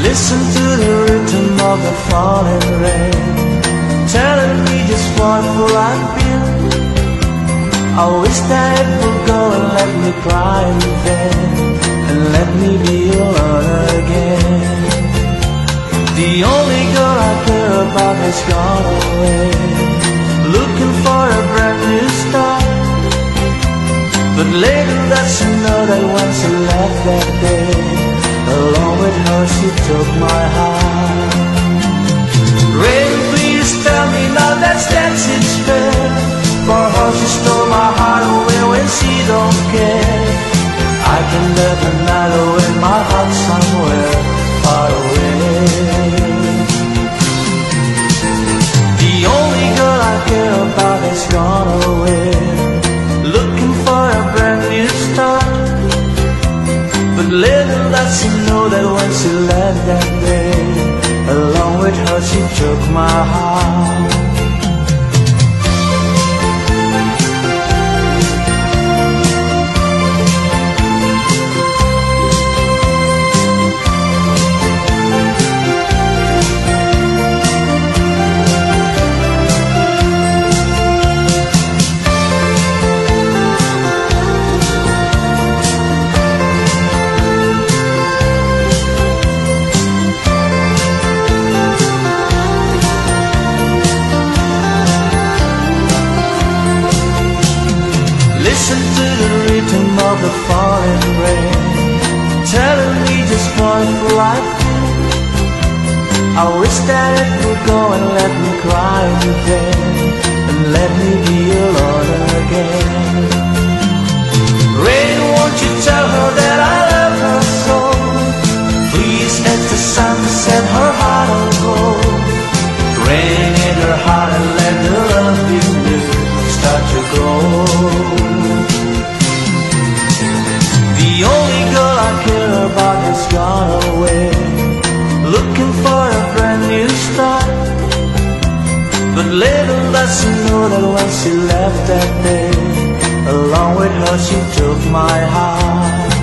Listen to the rhythm of the falling rain, telling me just what fool I've been. I wish that it would go and let me cry in vain, and let me be alone again. The only girl I care about has gone away, looking for a brand new start. But little does she know that when she left that day, along with her she took my heart. Rain, please tell me now that's it's fair. For her she stole my heart away when she don't care. I can live another with my heart somewhere far away. The only girl I care about has gone away, looking for a brand new start. But little does she know that when she left that day, along with her she took my heart. Listen to the rhythm of the falling rain, telling me just what fool I've been. I wish that it would go and let me cry in vain, and let me be alone again. Rain, won't you tell her that I love her so? Please let the sun set her heart on gold. Rain in her heart and let the love be new start to grow. The only girl I care about has gone away, looking for a brand new start. But little does she know that when she left that day, along with her she took my heart.